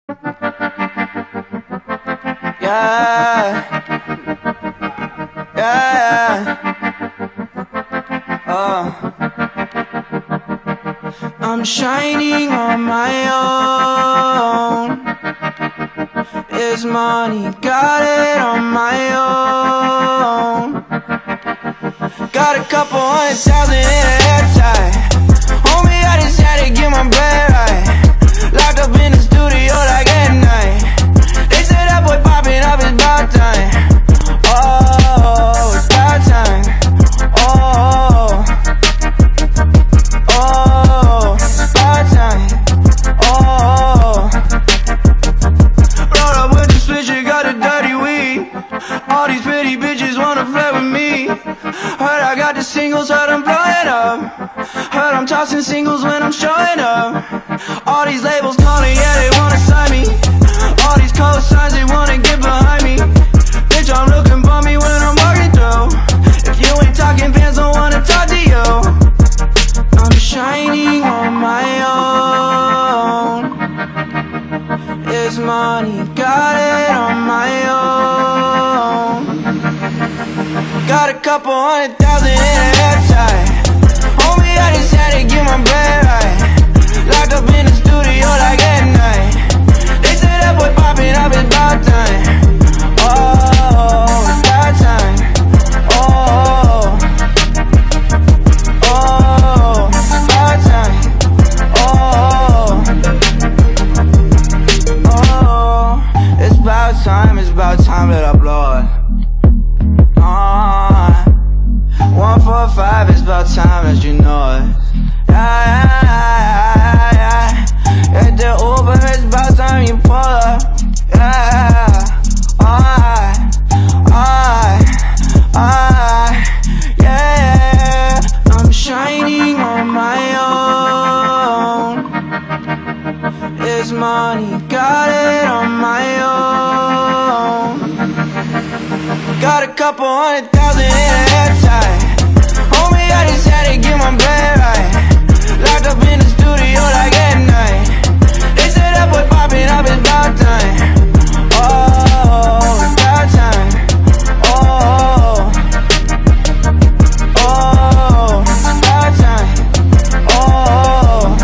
Yeah, yeah, I'm shining on my own. It's money, got it on my own. Got a couple 100,000 in a hair tie. Homie, I just had to get my bread right. Locked up in the studio like at night. They said that boy popping up, it's about time. Oh, it's about time. Oh, oh, it's about time. Oh, rolled up with the switcher, got the dirty weed. All these pretty bitches wanna flirt with me. Heard I got the singles, heard I'm blowing up. Heard I'm tossing singles when I'm showing up. All these labels calling, yeah, they wanna sign me. All these cosigns, they wanna get behind me. Bitch, I'm looking bummy when I'm walking through. If you ain't talking, fans don't wanna talk to you. I'm shining on my own. It's money, got it on my own. Got a couple 100,000 in a hair tie. Homie, I just had to get my bread right. Locked up in the studio like at night. They said that boy popping up, it's about time. Oh, it's about time. Oh, oh, it's about time. Oh, oh, it's about time that I blow it. 145, it's about time that you know it. Yeah. At the Uber, it's about time you pull up. Yeah. Yeah. I'm shining on my own. It's money, got it on my own. Got a couple 100,000 in a hair tie. Homie, I just had to get my bread right. Locked up in the studio like at night. They said that boy popping up, it's about time. Oh, it's about time. Oh, oh, it's about time. Oh,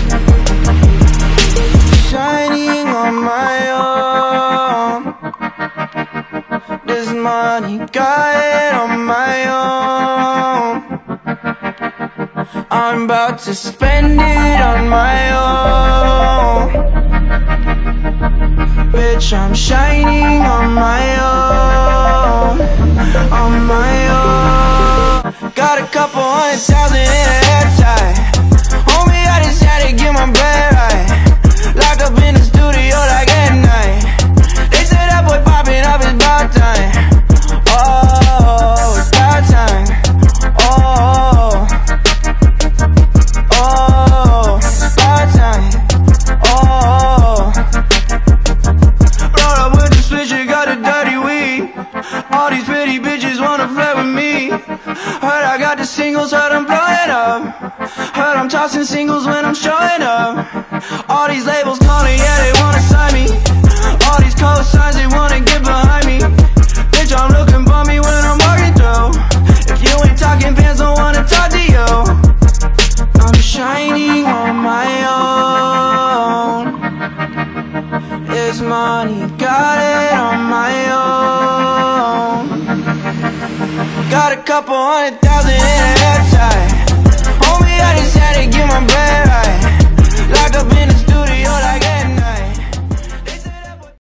shining on my own. This money, got it on my own. I'm about to spend it on my own. Bitch, I'm shining on my own. On my own. Got a couple 100,000 in a hair tie. Homie, I just had to get my bread right. Locked up in the studio like at night. They said that boy popping up, it's about time. Oh, it's about time. Oh, oh, it's about time. Oh, rolled up with the switcher, got the dirty weed. All these pretty bitches wanna flirt with me. Heard I got the singles, heard I'm blowing up. Heard I'm tossing singles when I'm showing up. All these labels calling, yeah, they wanna sign me. All these cosigns, they wanna get behind me. Bitch, I'm looking bummy when I'm walking through. If you ain't talking, fans don't wanna talk to you. I'm shining on my own. It's money, got it on my own. Got a couple 100,000 in a